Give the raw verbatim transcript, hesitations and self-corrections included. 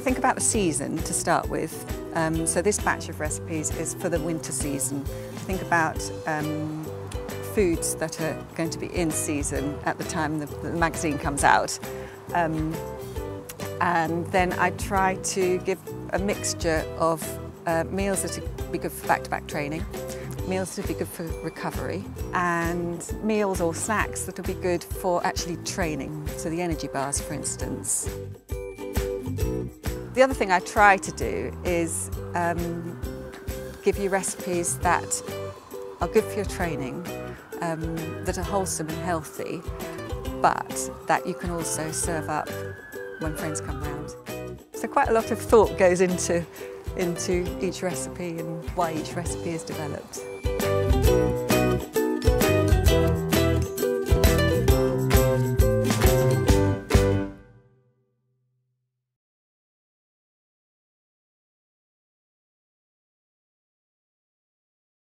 think about the season to start with. Um, so this batch of recipes is for the winter season. Think about um, foods that are going to be in season at the time the, the magazine comes out. Um, and then I try to give a mixture of uh, meals that will be good for back-to-back training, meals that will be good for recovery, and meals or snacks that will be good for actually training, so the energy bars, for instance. The other thing I try to do is um, give you recipes that are good for your training, um, that are wholesome and healthy, but that you can also serve up when friends come round. So quite a lot of thought goes into, into each recipe and why each recipe is developed.